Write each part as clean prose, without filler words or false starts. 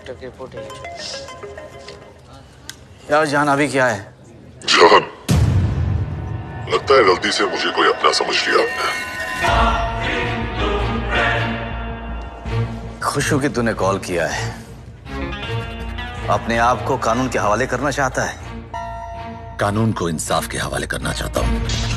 Doctor की report है। यार जान अभी क्या है? जान, लगता है गलती से मुझे कोई अपना समझ लिया आपने। खुश हूं कि तूने कॉल किया है। अपने आप को कानून के हवाले करना चाहता है? कानून को इंसाफ के हवाले करना चाहता हूं।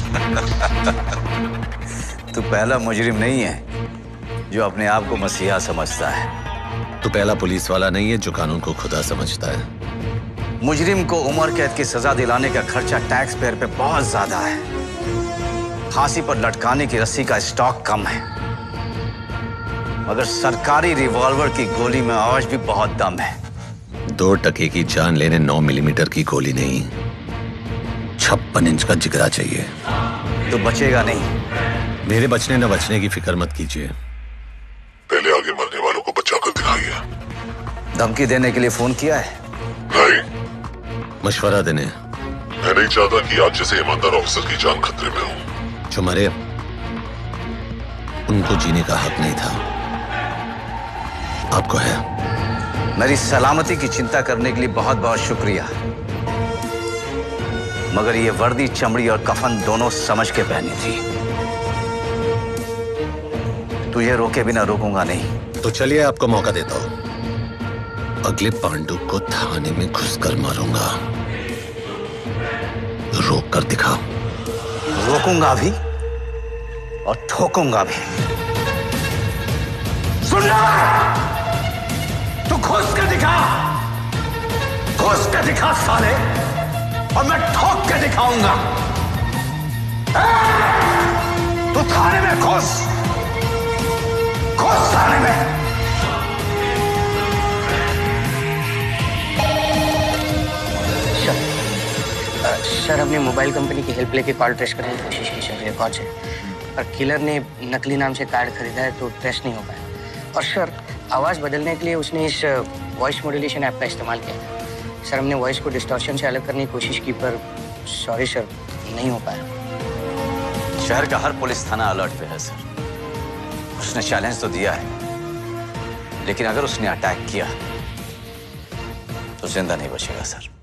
तू पहला मुजरिम नहीं है जो अपने आप को मसीहा समझता है। तू पहला पुलिस वाला नहीं है जो कानून को खुदा समझता है। मुजरिम को उम्र कैद की सजा दिलाने का खर्चा टैक्स पेयर पे बहुत ज्यादा है। फांसी पर लटकाने की रस्सी का स्टॉक कम है, मगर सरकारी रिवॉल्वर की गोली में आज भी बहुत दम है। 2 टके की जान लेने 9 मिलीमीटर की गोली नहीं, 56 इंच का जिगरा चाहिए। तो बचेगा नहीं। मेरे बचने न बचने की फिक्र मत कीजिए, पहले आगे मरने वालों को बचा कर दिखाइए। धमकी देने के लिए फोन किया है? नहीं, मशवरा देने। मैं नहीं चाहता कि आज जैसे ईमानदार ऑफिसर की जान खतरे में हो। जो मरे उनको जीने का हक नहीं था, आपको है। मेरी सलामती की चिंता करने के लिए बहुत बहुत शुक्रिया, मगर ये वर्दी, चमड़ी और कफन दोनों समझ के पहनी थी। तुझे रोके बिना रोकूंगा नहीं। तो चलिए आपको मौका देता हूं। अगले पांडु को थाने में घुसकर मारूंगा। रोक कर दिखाओ। रोकूंगा भी और ठोकूंगा भी। सुन रहा? तू घुस के दिखा, घुस के दिखा साले, और मैं ठोक के दिखाऊंगा। तू थाने में घुस, घुस थाने में। सर, हमने मोबाइल कंपनी की हेल्प लेके कॉल ट्रेस करने की कोशिश की सर, रिकॉर्ड से, पर किलर ने नकली नाम से कार्ड खरीदा है तो ट्रेस नहीं हो पाया। और सर, आवाज़ बदलने के लिए उसने इस वॉइस मॉड्यूलेशन ऐप का इस्तेमाल किया था। सर, हमने वॉइस को डिस्टॉर्शन से अलग करने की कोशिश की, पर सॉरी सर, नहीं हो पाया। शहर का हर पुलिस थाना अलर्ट पे है सर। उसने चैलेंज तो दिया है, लेकिन अगर उसने अटैक किया तो जिंदा नहीं बचेगा सर।